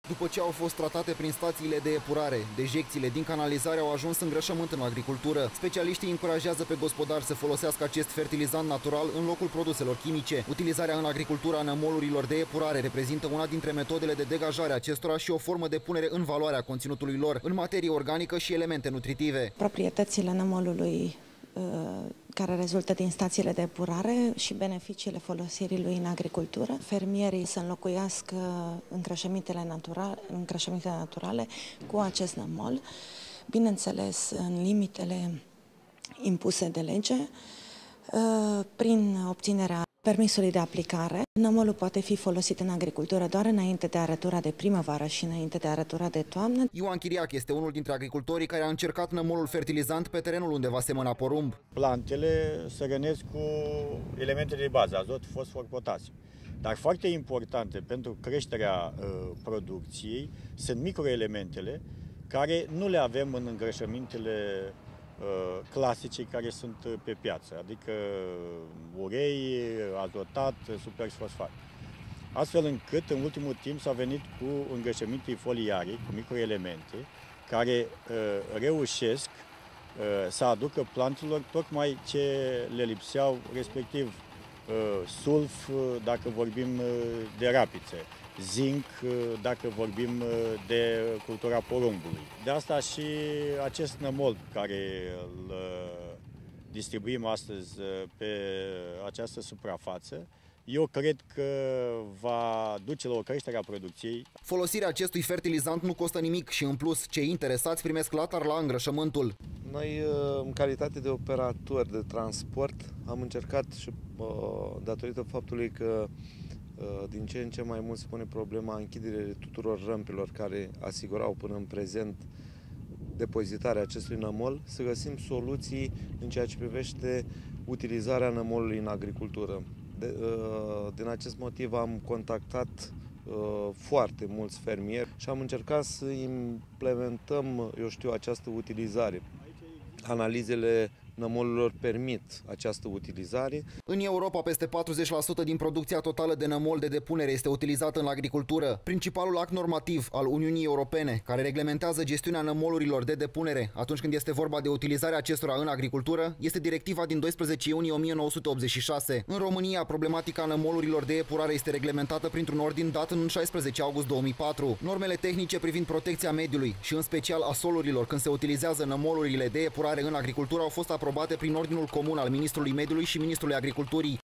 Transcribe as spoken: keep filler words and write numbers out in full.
După ce au fost tratate prin stațiile de epurare, dejecțiile din canalizare au ajuns îngrășământ în agricultură. Specialiștii încurajează pe gospodari să folosească acest fertilizant natural în locul produselor chimice. Utilizarea în agricultură a nămolurilor de epurare reprezintă una dintre metodele de degajare a acestora și o formă de punere în valoare a conținutului lor, în materie organică și elemente nutritive. Proprietățile nămolului care rezultă din stațiile de epurare și beneficiile folosirii lui în agricultură. Fermierii să înlocuiască îngrășămintele naturale, îngrășămintele naturale cu acest nămol, bineînțeles în limitele impuse de lege, prin obținerea permisului de aplicare. Nămolul poate fi folosit în agricultură doar înainte de arătura de primăvară și înainte de arătura de toamnă. Ioan Chiriac este unul dintre agricultorii care a încercat nămolul fertilizant pe terenul unde va semăna porumb. Plantele se rănesc cu elementele de bază, azot, fosfor, potasiu. Dar foarte importante pentru creșterea uh, producției sunt microelementele care nu le avem în îngrășămintele clasice care sunt pe piață, adică urei, azotat, superfosfat. Astfel încât în ultimul timp s-a venit cu îngrășăminte foliare, cu microelemente, care uh, reușesc uh, să aducă plantelor tocmai ce le lipseau, respectiv uh, sulf, dacă vorbim uh, de rapiță, zinc, dacă vorbim de cultura porumbului. De asta și acest nămol care îl distribuim astăzi pe această suprafață, eu cred că va duce la o creștere a producției. Folosirea acestui fertilizant nu costă nimic și, în plus, cei interesați primesc latar la îngrășământul. Noi, în calitate de operatori de transport, am încercat și datorită faptului că din ce în ce mai mult se pune problema închiderii tuturor râmpilor care asigurau până în prezent depozitarea acestui nămol, să găsim soluții în ceea ce privește utilizarea nămolului în agricultură. De, din acest motiv am contactat foarte mulți fermieri și am încercat să implementăm, eu știu, această utilizare. Analizele nămolurilor permit această utilizare. În Europa, peste patruzeci la sută din producția totală de nămol de depunere este utilizată în agricultură. Principalul act normativ al Uniunii Europene, care reglementează gestiunea nămolurilor de depunere atunci când este vorba de utilizarea acestora în agricultură, este directiva din doisprezece iunie o mie nouă sute optzeci și șase. În România, problematica nămolurilor de epurare este reglementată printr-un ordin dat în șaisprezece august două mii patru. Normele tehnice privind protecția mediului și în special a solurilor când se utilizează nămolurile de epurare în agricultură au fost aprobate prin ordinul comun al Ministrului Mediului și Ministrului Agriculturii.